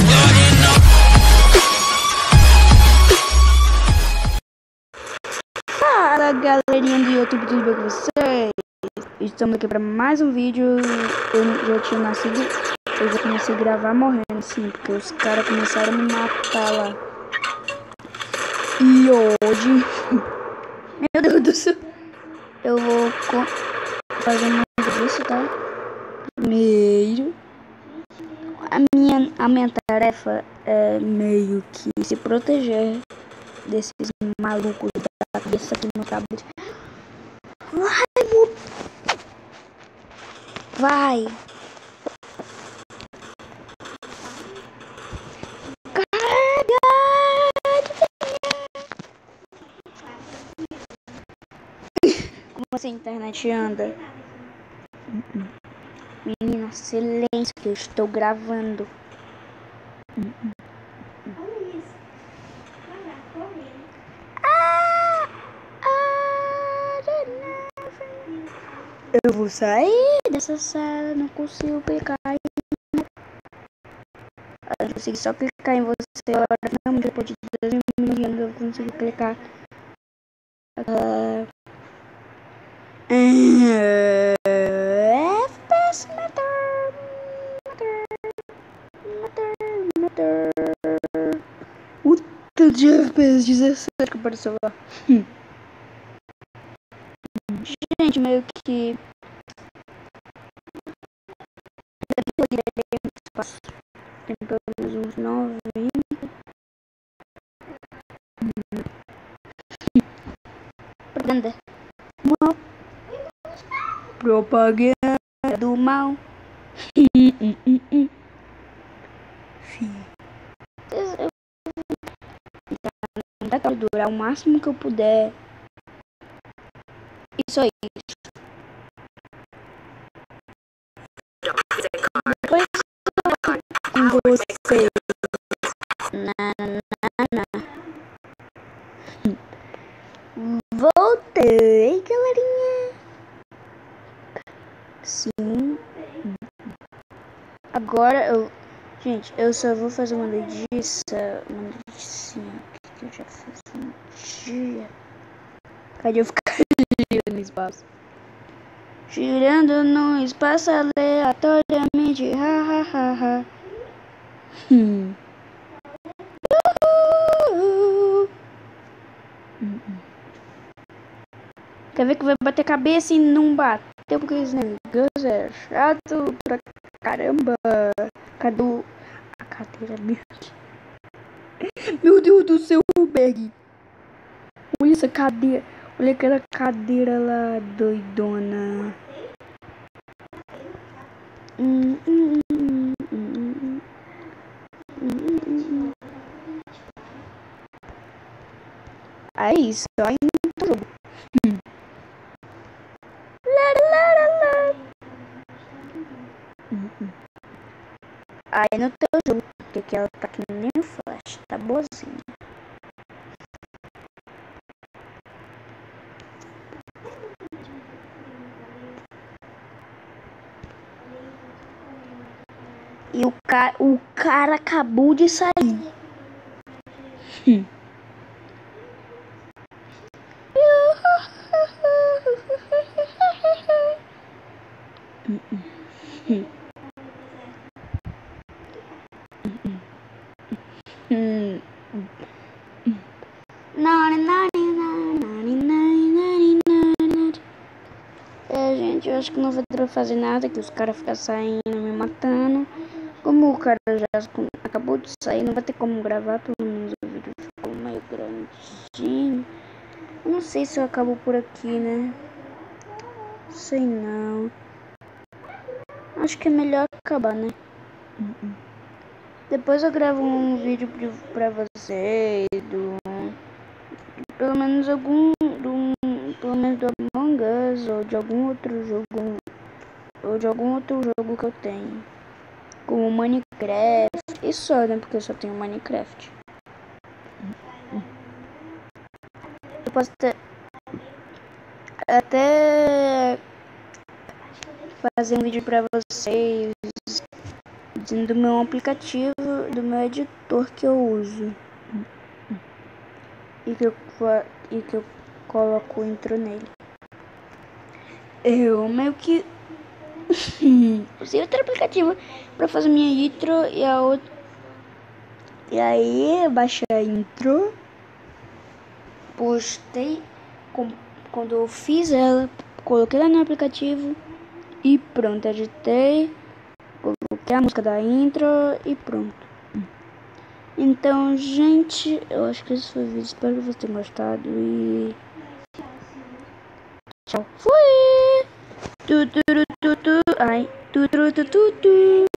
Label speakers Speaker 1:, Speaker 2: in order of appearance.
Speaker 1: Fala galerinha do YouTube, tudo bem com vocês? Estamos aqui para mais um vídeo. Eu já tinha nascido, eu já comecei a gravar morrendo, sim, porque os caras começaram a me matar lá. E hoje, meu Deus do céu, eu vou fazer um disso, tá? Primeiro, a minha tarefa é meio que se proteger desses malucos da cabeça aqui no tablet. Vai! Como essa internet anda? Menina, silêncio que eu estou gravando. Eu vou sair dessa sala, não consigo clicar. Eu consegui só clicar em você agora. Não, depois de 2 minutos eu consigo clicar. FPS Matter. O tanto de FPS 17 que apareceu lá. Gente, meio que espaço. Tem pelo menos uns 90. Propaganda. Mal. Propaganda do mal. Eu vou durar o máximo que eu puder. Isso aí. Depois com vocês. Voltei, galerinha. Sim. Agora eu... Gente, eu só vou fazer uma dedicação. Uma dedicação que eu já fiz um dia. Cadê eu ficar girando no espaço? Girando no espaço aleatoriamente. Ha. Quer ver que vai bater cabeça e não bateu porque esse negócio é chato pra caramba. Cadê a cadeira mesmo? Meu Deus do céu, Berg. Olha essa cadeira. Olha aquela cadeira lá, doidona. É isso, aí no jogo. Aí no teu jogo, porque ela tá que nem o Flash, tá boazinha. E o cara acabou de sair. Gente, eu acho que não vai ter pra fazer nada, que os caras ficam saindo, me matando. Como o cara já acabou de sair, não vai ter como gravar, pelo menos o vídeo ficou meio grandinho. Eu não sei se eu acabo por aqui, né? Sei não. Acho que é melhor acabar, né? Depois eu gravo um vídeo pra vocês pelo menos pelo menos do Among Us ou de algum outro jogo que eu tenho, como Minecraft. E só, né? Porque eu só tenho Minecraft. Eu posso até fazer um vídeo pra vocês dizendo do meu aplicativo do meu editor que eu uso e que eu coloco o intro nele. Eu meio que usei outro aplicativo para fazer minha intro e aí eu baixei a intro, postei quando eu fiz ela, coloquei ela no aplicativo e pronto, editei, coloquei a música da intro e pronto. Então, gente, eu acho que esse foi o vídeo. Espero que vocês tenham gostado e tchau. Fui! Ai,